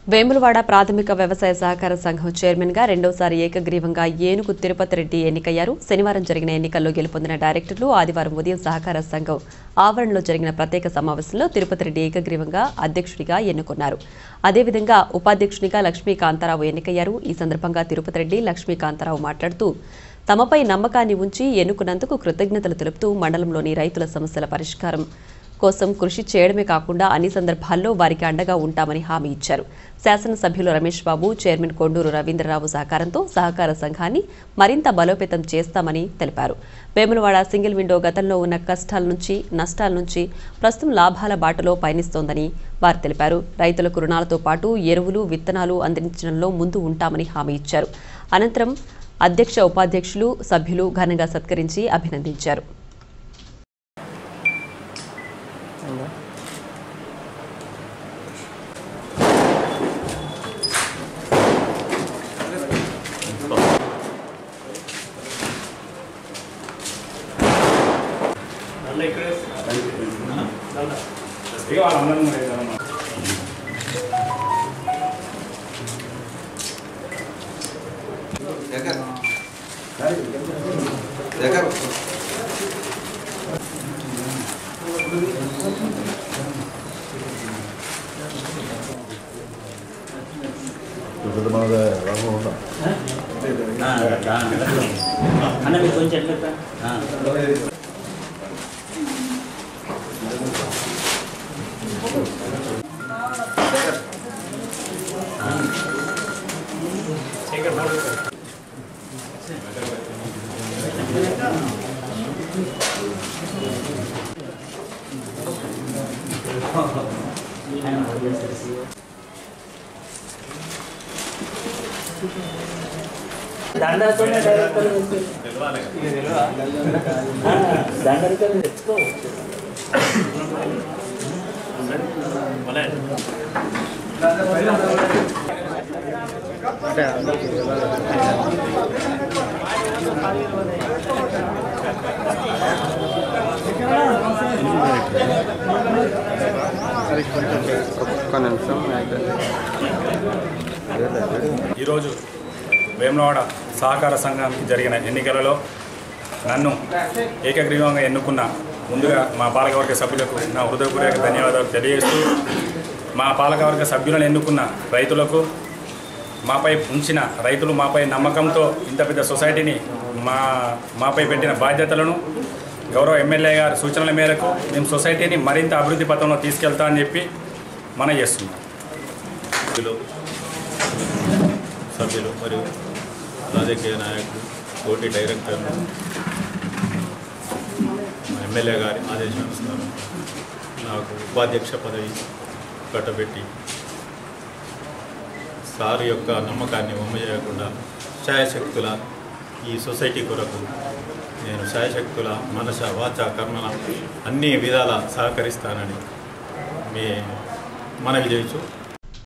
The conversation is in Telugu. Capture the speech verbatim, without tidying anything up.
వేములవాడ ప్రాథమిక వ్యవసాయ సహకార సంఘం చైర్మన్ గా రెండోసారి ఏకగ్రీవంగా ఏనుగు తిరుపతి రెడ్డి ఎన్నికయ్యారు. శనివారం జరిగిన ఎన్నికల్లో గెలుపొందిన డైరెక్టర్లు ఆదివారం ఉదయం సహకార సంఘం ఆవరణలో జరిగిన ప్రత్యేక సమావేశంలో తిరుపతి రెడ్డి ఏకగ్రీవంగా అధ్యక్షుడిగా ఎన్నుకున్నారు. అదేవిధంగా ఉపాధ్యక్షునిగా లక్ష్మీకాంతారావు ఎన్నికయ్యారు. ఈ సందర్భంగా తిరుపతి రెడ్డి లక్ష్మీకాంతారావు మాట్లాడుతూ తమపై నమ్మకాన్ని ఉంచి ఎన్నుకున్నందుకు కృతజ్ఞతలు తెలుపుతూ మండలంలోని రైతుల సమస్యల పరిష్కారం కోసం కృషి చేయడమే కాకుండా అన్ని సందర్భాల్లో వారికి అండగా ఉంటామని హామీ ఇచ్చారు. శాసనసభ్యులు రమేష్ బాబు, చైర్మన్ కొండూరు రవీంద్రరావు సహకారంతో సహకార సంఘాన్ని మరింత బలోపేతం చేస్తామని తెలిపారు. వేములవాడ సింగిల్ విండో గతంలో ఉన్న కష్టాల నుంచి నష్టాల నుంచి ప్రస్తుతం లాభాల బాటలో పయనిస్తోందని వారు తెలిపారు. రైతులకు రుణాలతో పాటు ఎరువులు, విత్తనాలు అందించడంలో ముందు ఉంటామని హామీ ఇచ్చారు. అనంతరం అధ్యక్ష, ఉపాధ్యక్షులు, సభ్యులు ఘనంగా సత్కరించి అభినందించారు. అన్న మీకు కొంచెం దండలతోనే దండలతో తెచ్చుకో ఈరోజు వేములవాడ సహకార సంఘానికి జరిగిన ఎన్నికలలో నన్ను ఏకగ్రీవంగా ఎన్నుకున్న ముందుగా మా పాలకవర్గ సభ్యులకు నా హృదయపూర్వక ధన్యవాదాలు తెలియజేస్తూ, మా పాలకవర్గ సభ్యులను ఎన్నుకున్న రైతులకు, మాపై ఉంచిన రైతులు మాపై నమ్మకంతో ఇంత పెద్ద సొసైటీని మా మాపై పెట్టిన బాధ్యతలను గౌరవ ఎమ్మెల్యే గారి సూచనల మేరకు మేము సొసైటీని మరింత అభివృద్ధి పథంలో తీసుకెళ్తామని చెప్పి మనం చేస్తున్నాం. సభ్యులు మరియు రాజకీయ నాయకులు, కోటి డైరెక్టర్లు, ఎమ్మెల్యే గారి ఆదేశానుసారం నాకు ఉపాధ్యక్ష పదవి కట్టబెట్టి సార్ యొక్క నమ్మకాన్ని వమ్మజేయకుండా శాయశక్తుల ఈ సొసైటీ కొరకు నేను శాయశక్తుల మనస, వాచ, కర్మల అన్ని విధాల సహకరిస్తానని మీ మనవి చేయొచ్చు.